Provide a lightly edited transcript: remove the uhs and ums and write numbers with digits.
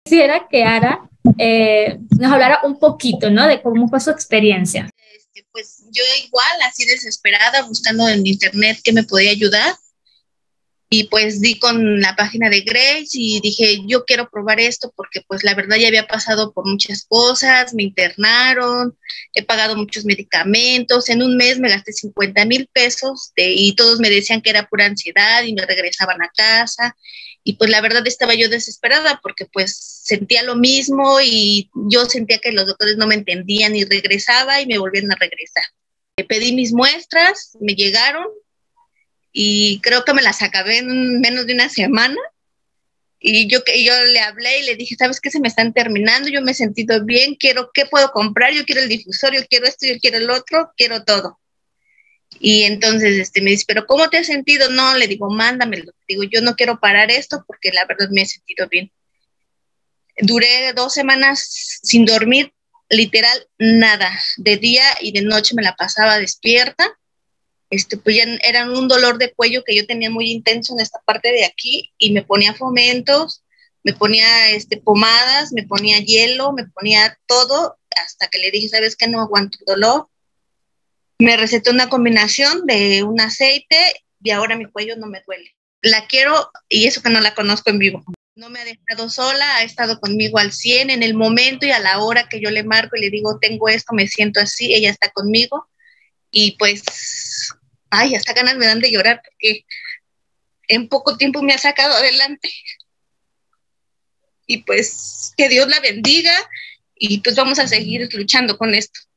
Quisiera que Ara nos hablara un poquito, ¿no? De cómo fue su experiencia. Pues yo igual, así desesperada, buscando en internet qué me podía ayudar. Y pues di con la página de Grace y dije, yo quiero probar esto porque pues la verdad ya había pasado por muchas cosas, me internaron, he pagado muchos medicamentos, en un mes me gasté 50,000 pesos y todos me decían que era pura ansiedad y me regresaban a casa. Y pues la verdad estaba yo desesperada porque pues sentía lo mismo y yo sentía que los doctores no me entendían y regresaba y me volvían a regresar. Pedí mis muestras, me llegaron y creo que me las acabé en menos de una semana. Y yo le hablé y le dije, ¿sabes qué? Se me están terminando, yo me he sentido bien, quiero, ¿qué puedo comprar? Yo quiero el difusor, yo quiero esto, yo quiero el otro, quiero todo. Y entonces me dice, ¿pero cómo te has sentido? No, le digo, mándamelo. Digo, yo no quiero parar esto porque la verdad me he sentido bien. Duré 2 semanas sin dormir, literal, nada. De día y de noche me la pasaba despierta. Pues ya era un dolor de cuello que yo tenía muy intenso en esta parte de aquí y me ponía fomentos, me ponía pomadas, me ponía hielo, me ponía todo hasta que le dije, ¿sabes qué? No aguanto el dolor. Me recetó una combinación de un aceite y ahora mi cuello no me duele. La quiero y eso que no la conozco en vivo. No me ha dejado sola, ha estado conmigo al 100 en el momento y a la hora que yo le marco y le digo, tengo esto, me siento así, ella está conmigo y pues ay, hasta ganas me dan de llorar porque en poco tiempo me ha sacado adelante. Y pues que Dios la bendiga y pues vamos a seguir luchando con esto.